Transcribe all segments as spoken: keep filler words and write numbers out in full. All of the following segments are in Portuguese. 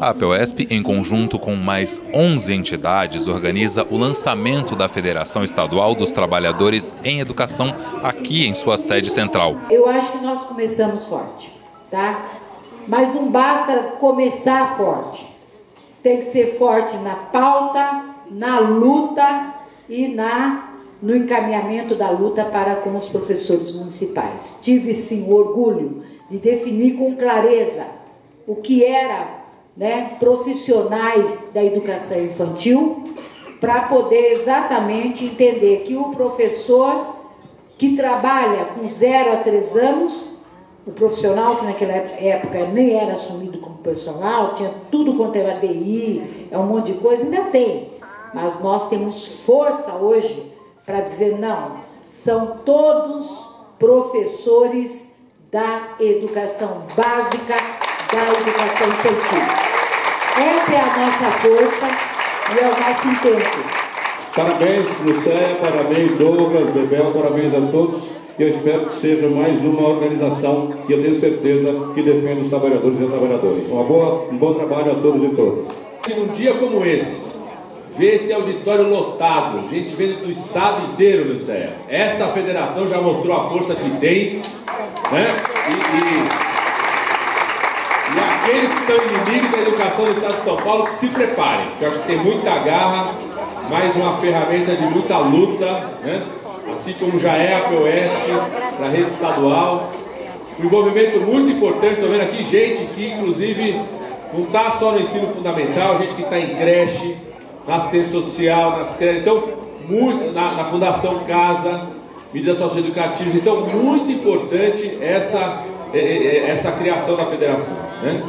A APEUESP, em conjunto com mais onze entidades, organiza o lançamento da Federação Estadual dos Trabalhadores em Educação aqui em sua sede central. Eu acho que nós começamos forte, tá? Mas não basta começar forte. Tem que ser forte na pauta, na luta e na, no encaminhamento da luta para com os professores municipais. Tive, sim, o orgulho de definir com clareza o que era, né, profissionais da educação infantil, para poder exatamente entender que o professor que trabalha com zero a três anos, o profissional que naquela época nem era assumido como profissional, tinha tudo quanto era D I, é um monte de coisa, ainda tem. Mas nós temos força hoje para dizer não, são todos professores da educação básica, da educação infantil. Essa é a nossa força e é o nosso intento. Parabéns, Lucéia, parabéns, Douglas, Bebel, parabéns a todos. Eu espero que seja mais uma organização e eu tenho certeza que defende os trabalhadores e as trabalhadoras. Uma boa, um bom trabalho a todos e todas. E num dia como esse, ver esse auditório lotado, gente vindo do estado inteiro, Lucéia. Essa federação já mostrou a força que tem, né? E, e, e aqueles que são inimigos da educação do estado de São Paulo, que se preparem, porque eu acho que tem muita garra, mais uma ferramenta de muita luta, né? Assim como já é a APEUESP para a rede estadual. Um envolvimento muito importante, estou vendo aqui gente que inclusive não está só no ensino fundamental, gente que está em creche, na assistência social, nas creches, então, muito, na, na Fundação Casa, medidas socioeducativas, então muito importante essa, essa criação da federação, né?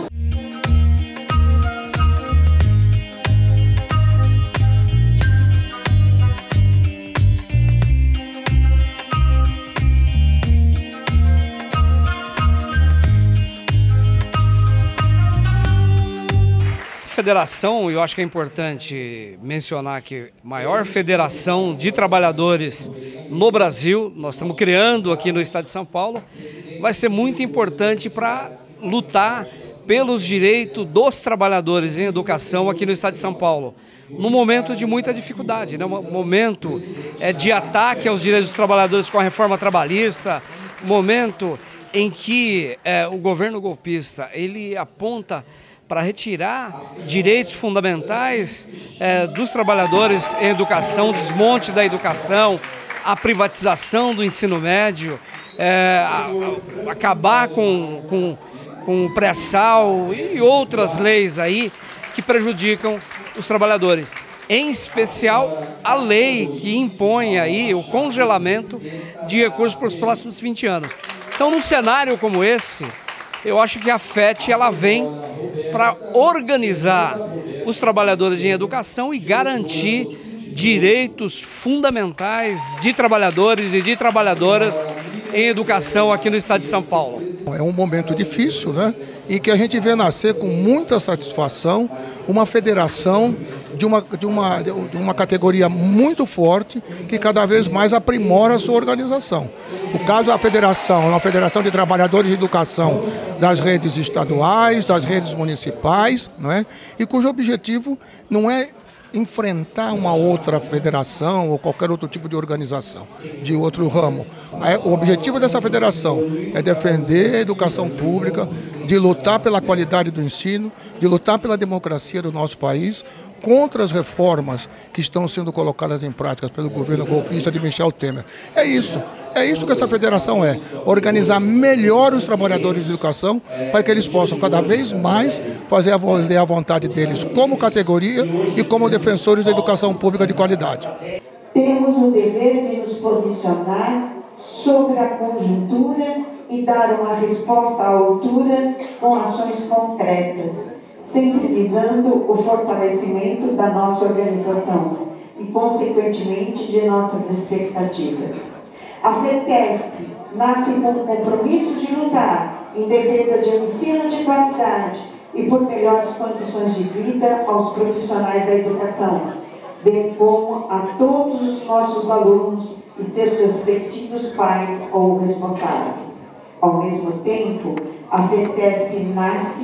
Federação, eu acho que é importante mencionar que a maior federação de trabalhadores no Brasil, nós estamos criando aqui no estado de São Paulo, vai ser muito importante para lutar pelos direitos dos trabalhadores em educação aqui no estado de São Paulo, num momento de muita dificuldade, né? Um momento é, de ataque aos direitos dos trabalhadores com a reforma trabalhista, um momento em que é, o governo golpista ele aponta para retirar direitos fundamentais eh, dos trabalhadores em educação, desmonte da educação, a privatização do ensino médio, eh, a, a, acabar com, com, com o pré-sal e outras leis aí que prejudicam os trabalhadores. Em especial, a lei que impõe aí o congelamento de recursos para os próximos vinte anos. Então, num cenário como esse, eu acho que a FET ela vem para organizar os trabalhadores em educação e garantir direitos fundamentais de trabalhadores e de trabalhadoras em educação aqui no estado de São Paulo. É um momento difícil, né? E que a gente vê nascer com muita satisfação uma federação de uma, de uma, de uma categoria muito forte que cada vez mais aprimora a sua organização. O caso da federação é uma federação de trabalhadores de educação das redes estaduais, das redes municipais, não é? E cujo objetivo não é enfrentar uma outra federação ou qualquer outro tipo de organização, de outro ramo. O objetivo dessa federação é defender a educação pública, de lutar pela qualidade do ensino, de lutar pela democracia do nosso país, contra as reformas que estão sendo colocadas em prática pelo governo golpista de Michel Temer. É isso, é isso que essa federação é, organizar melhor os trabalhadores de educação para que eles possam cada vez mais fazer a vontade deles como categoria e como defensores da educação pública de qualidade. Temos o dever de nos posicionar sobre a conjuntura e dar uma resposta à altura com ações concretas, sempre visando o fortalecimento da nossa organização e, consequentemente, de nossas expectativas. A FETESP nasce com o compromisso de lutar em defesa de um ensino de qualidade e por melhores condições de vida aos profissionais da educação, bem como a todos os nossos alunos e seus respectivos pais ou responsáveis. Ao mesmo tempo, a FETESP nasce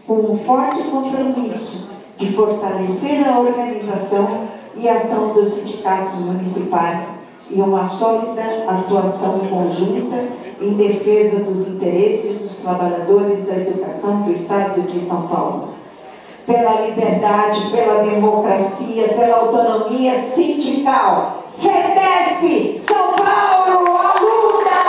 com um forte compromisso de fortalecer a organização e ação dos sindicatos municipais e uma sólida atuação conjunta em defesa dos interesses dos trabalhadores da educação do Estado de São Paulo. Pela liberdade, pela democracia, pela autonomia sindical. FEDESP, São Paulo, a luta!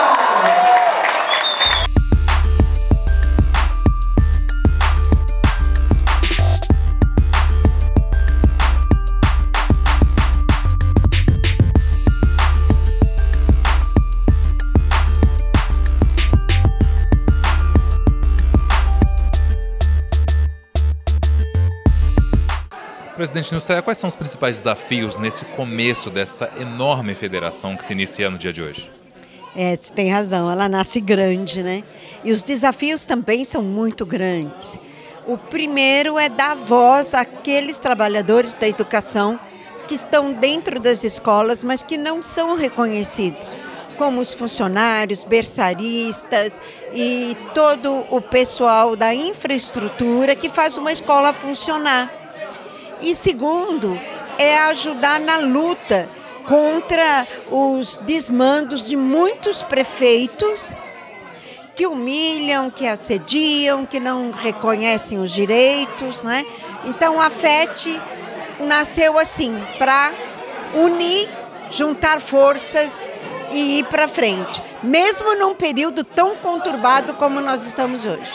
Presidente Nilceia, quais são os principais desafios nesse começo dessa enorme federação que se inicia no dia de hoje? É, você tem razão, ela nasce grande, né? E os desafios também são muito grandes. O primeiro é dar voz àqueles trabalhadores da educação que estão dentro das escolas, mas que não são reconhecidos, como os funcionários, berçaristas e todo o pessoal da infraestrutura que faz uma escola funcionar. E segundo, é ajudar na luta contra os desmandos de muitos prefeitos que humilham, que assediam, que não reconhecem os direitos, né? Então a FET nasceu assim, para unir, juntar forças e ir para frente, mesmo num período tão conturbado como nós estamos hoje.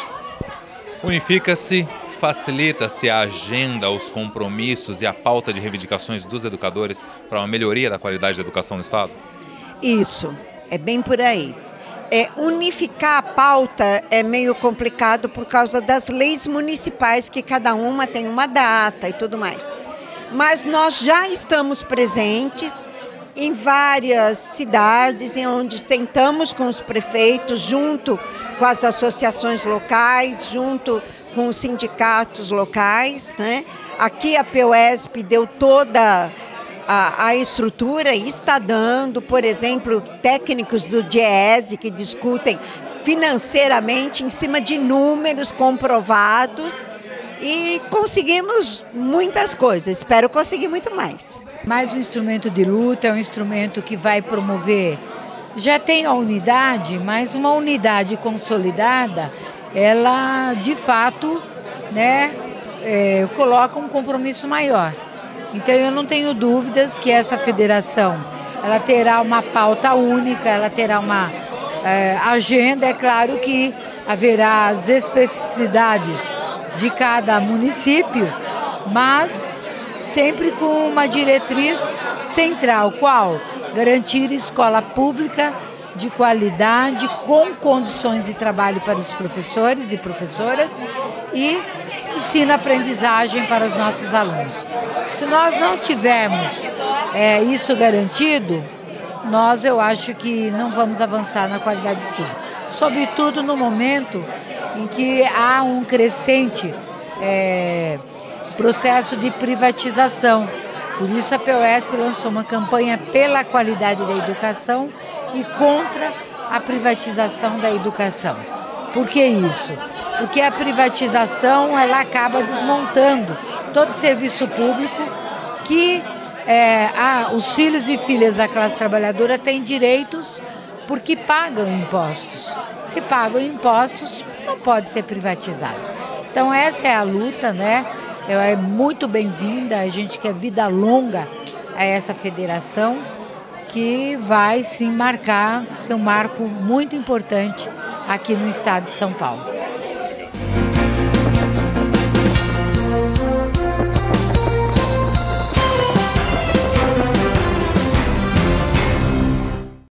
Unifica-se, facilita-se a agenda, os compromissos e a pauta de reivindicações dos educadores para uma melhoria da qualidade da educação no Estado? Isso, é bem por aí. É, unificar a pauta é meio complicado por causa das leis municipais, que cada uma tem uma data e tudo mais. Mas nós já estamos presentes em várias cidades, em onde sentamos com os prefeitos, junto com as associações locais, junto com os sindicatos locais, né? Aqui a POESP deu toda a, a estrutura e está dando, por exemplo, técnicos do DIEESE que discutem financeiramente em cima de números comprovados e conseguimos muitas coisas, espero conseguir muito mais. Mais um instrumento de luta, é um instrumento que vai promover, já tem a unidade, mas uma unidade consolidada, ela de fato, né, é, coloca um compromisso maior. Então eu não tenho dúvidas que essa federação, ela terá uma pauta única, ela terá uma é, agenda, é claro que haverá as especificidades de cada município, mas sempre com uma diretriz central, qual? Garantir escola pública de qualidade, com condições de trabalho para os professores e professoras e ensino-aprendizagem para os nossos alunos. Se nós não tivermos é, isso garantido, nós eu acho que não vamos avançar na qualidade de estudo. Sobretudo no momento em que há um crescente é, processo de privatização. Por isso a POESP lançou uma campanha pela qualidade da educação e contra a privatização da educação. Por que isso? Porque a privatização ela acaba desmontando todo serviço público que é, a, os filhos e filhas da classe trabalhadora têm direitos porque pagam impostos. Se pagam impostos, não pode ser privatizado. Então essa é a luta, né? É muito bem-vinda, a gente quer vida longa a essa federação, que vai sim marcar, ser um marco muito importante aqui no estado de São Paulo.